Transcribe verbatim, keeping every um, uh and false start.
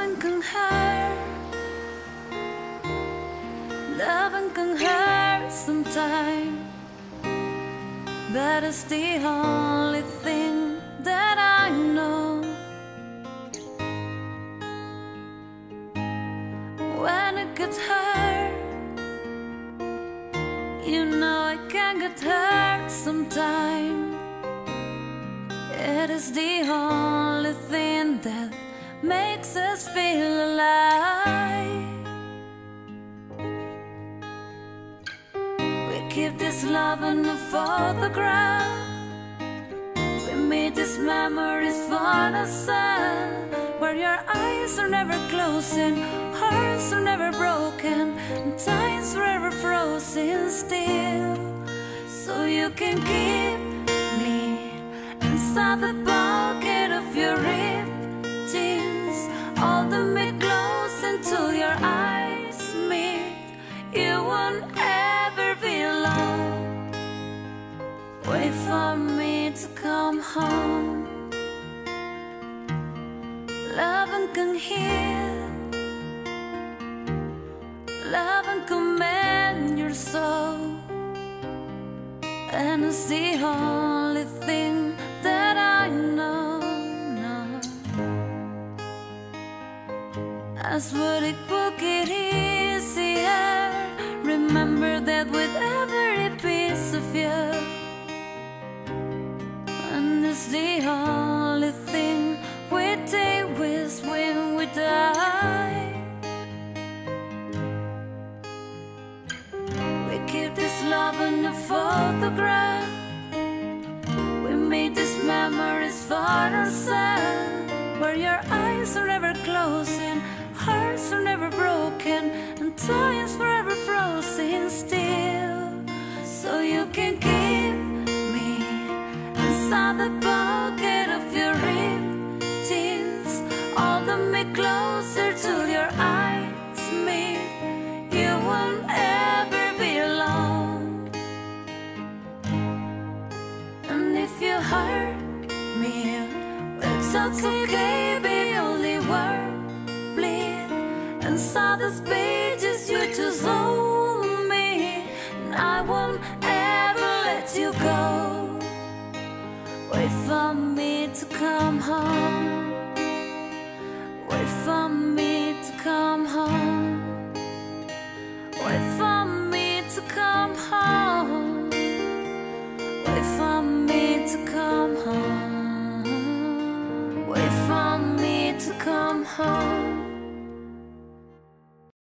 Loving can hurt, loving can hurt sometimes, but it's the only thing that I know. When it gets hurt, you know I can get hurt sometimes. It is the only thing that makes us feel alive. We keep this love in a photograph. We made these memories for the sun, where your eyes are never closing, hearts are never broken, and time's forever frozen still. So you can keep me inside the pocket of your ripped jeans, holding me close until your eyes meet. You won't ever be alone. Wait for me to come home. Loving can heal, loving can mend your soul, and it's the only thing that I know. No. I swear it will get easier. Remember that with every piece of you, and it's the only thing we take with when we die. We keep this love in a photograph. We made these memories for the sun, where your eyes are never closing, hearts are never broken, and time's forever frozen still. So you can keep me inside the pocket of your ripped jeans, holding me closer till your eyes meet. You won't ever be alone. And if you hurt me, well, it's okay, be only word bleed. Inside these pages you just hold me, and I won't ever let you go. Wait for me to come home. Wait for me to come home. Wait for me to come home. Wait for me to come home. Wait for me to come home.